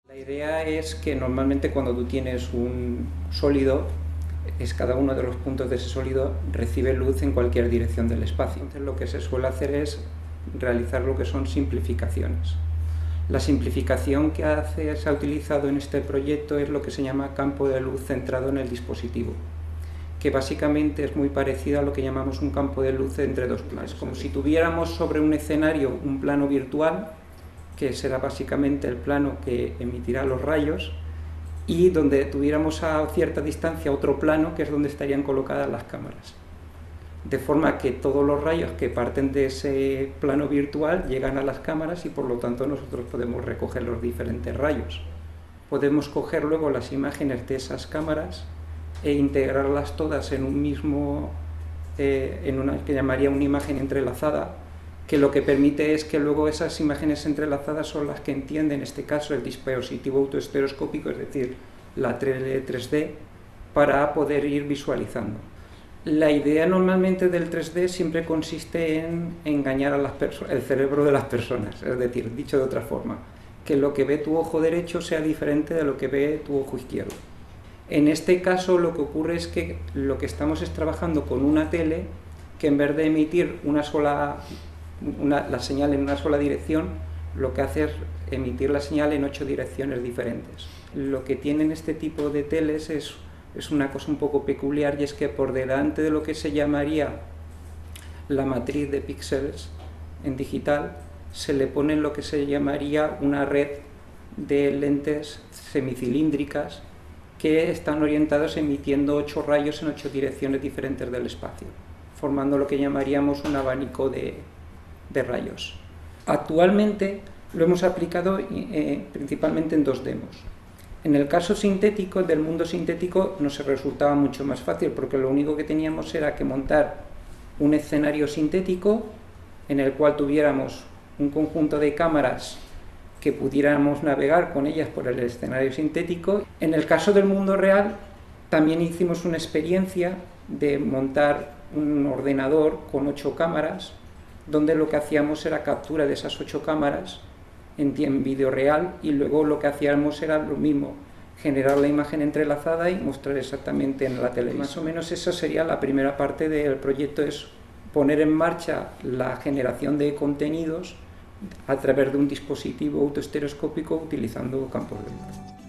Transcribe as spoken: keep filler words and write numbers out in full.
La idea es que normalmente cuando tú tienes un sólido, es cada uno de los puntos de ese sólido recibe luz en cualquier dirección del espacio. Entonces lo que se suele hacer es realizar lo que son simplificaciones. La simplificación que hace, se ha utilizado en este proyecto es lo que se llama campo de luz centrado en el dispositivo, que básicamente es muy parecido a lo que llamamos un campo de luz entre dos planos. Como si tuviéramos sobre un escenario un plano virtual, que será básicamente el plano que emitirá los rayos, y donde tuviéramos a cierta distancia otro plano, que es donde estarían colocadas las cámaras. De forma que todos los rayos que parten de ese plano virtual llegan a las cámaras y por lo tanto nosotros podemos recoger los diferentes rayos. Podemos coger luego las imágenes de esas cámaras e integrarlas todas en un mismo, eh, en una que llamaría una imagen entrelazada, que lo que permite es que luego esas imágenes entrelazadas son las que entiende en este caso el dispositivo autoestereoscópico, es decir, la tres D, para poder ir visualizando. La idea normalmente del tres D siempre consiste en engañar a las el cerebro de las personas, es decir, dicho de otra forma, que lo que ve tu ojo derecho sea diferente de lo que ve tu ojo izquierdo. En este caso lo que ocurre es que lo que estamos es trabajando con una tele que en vez de emitir una sola, una, la señal en una sola dirección, lo que hace es emitir la señal en ocho direcciones diferentes. Lo que tienen este tipo de teles es es una cosa un poco peculiar, y es que por delante de lo que se llamaría la matriz de píxeles en digital se le pone lo que se llamaría una red de lentes semicilíndricas que están orientadas emitiendo ocho rayos en ocho direcciones diferentes del espacio, formando lo que llamaríamos un abanico de, de rayos. Actualmente lo hemos aplicado eh, principalmente en dos demos. En el caso sintético, del mundo sintético, nos resultaba mucho más fácil, porque lo único que teníamos era que montar un escenario sintético en el cual tuviéramos un conjunto de cámaras que pudiéramos navegar con ellas por el escenario sintético. En el caso del mundo real, también hicimos una experiencia de montar un ordenador con ocho cámaras, donde lo que hacíamos era captura de esas ocho cámaras en, en vídeo real, y luego lo que hacíamos era lo mismo, generar la imagen entrelazada y mostrar exactamente en la tele. Más o menos esa sería la primera parte del proyecto, es poner en marcha la generación de contenidos a través de un dispositivo autoestereoscópico utilizando campos de luz.